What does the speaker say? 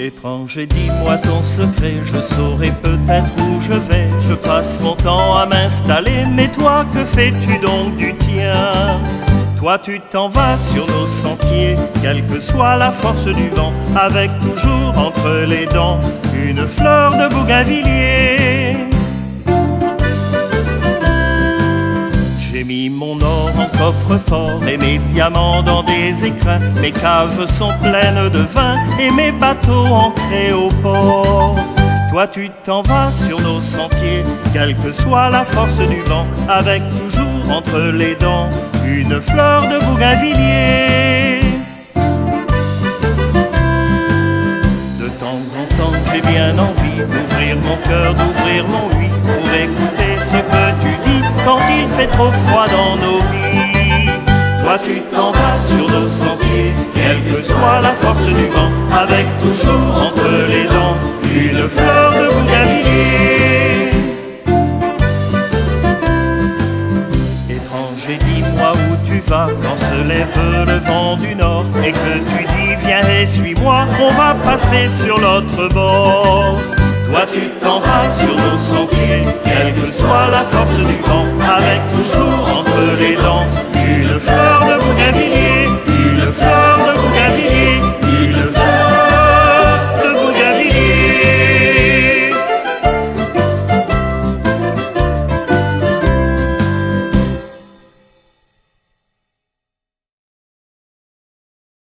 Étranger, dis-moi ton secret, je saurai peut-être où je vais. Je passe mon temps à m'installer, mais toi, que fais-tu donc du tien? Toi, tu t'en vas sur nos sentiers, quelle que soit la force du vent, avec toujours entre les dents une fleur de bougainvillier. J'ai mis mon or en coffre-fort et mes diamants dans des écrins. Mes caves sont pleines de vin et mes bateaux ancrés au port. Toi tu t'en vas sur nos sentiers, quelle que soit la force du vent, avec toujours entre les dents une fleur de bougainvillier. De temps en temps j'ai bien envie d'ouvrir mon cœur, d'ouvrir mon oui, pour écouter ce que tu dis quand il fait trop froid dans nos vies. Toi tu t'en vas sur nos sentiers, quelle que soit la force du vent, avec toujours entre les dents une fleur de bougainvillier. Étranger, dis-moi où tu vas quand se lève le vent du nord et que tu dis viens et suis-moi, on va passer sur l'autre bord. Toi tu t'en vas sur nos sentiers, quelle que soit la force du vent, avec toujours